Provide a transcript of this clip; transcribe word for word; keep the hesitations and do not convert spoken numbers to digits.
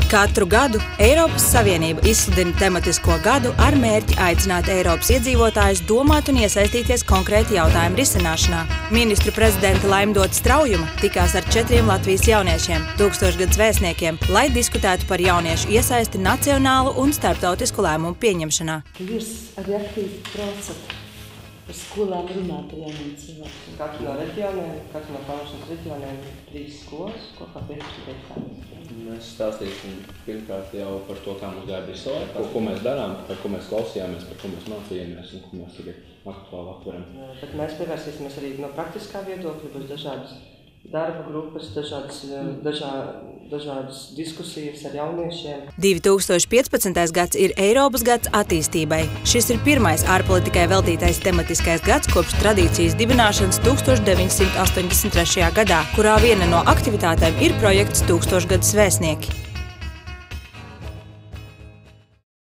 Katru gadu Eiropas Savienība izsludina tematisko gadu ar mērķi aicināt Eiropas iedzīvotājus domāt un iesaistīties konkrēti jautājumu risināšanā. Ministru prezidenta Laimdota Straujuma tikās ar četriem Latvijas jauniešiem, tūkstošgads vēstniekiem, lai diskutētu par jauniešu iesaisti nacionālu un starptautisku lēmumu pieņemšanā. Jūs arī aktīvi braucat par skolām runāt ar jauniem cilvēkiem. Katru no reģioniem, katru no Kalnošanas reģioniem, trīs skolas, kopā piecdesmit gadus. Mēs stāstīsim pirmkārt jau par to, kā mums gāja Briselē, par ko mēs darām, par ko mēs klausījāmies, par ko mēs mācījāmies un ko mēs tagad aktuāli aptveram. Bet mēs pievērsīsimies arī no praktiskā viedokļa, būs dažādas darba grupas, dažādas, dažā, dažādas diskusijas ar jauniešiem. divi tūkstoši piecpadsmitais gads ir Eiropas gads attīstībai. Šis ir pirmais ārpolitikai veltītais tematiskais gads kopš tradīcijas dibināšanas tūkstoš deviņsimt astoņdesmit trešajā gadā, kurā viena no aktivitātēm ir projekts Tūkstošgadus vēstnieki.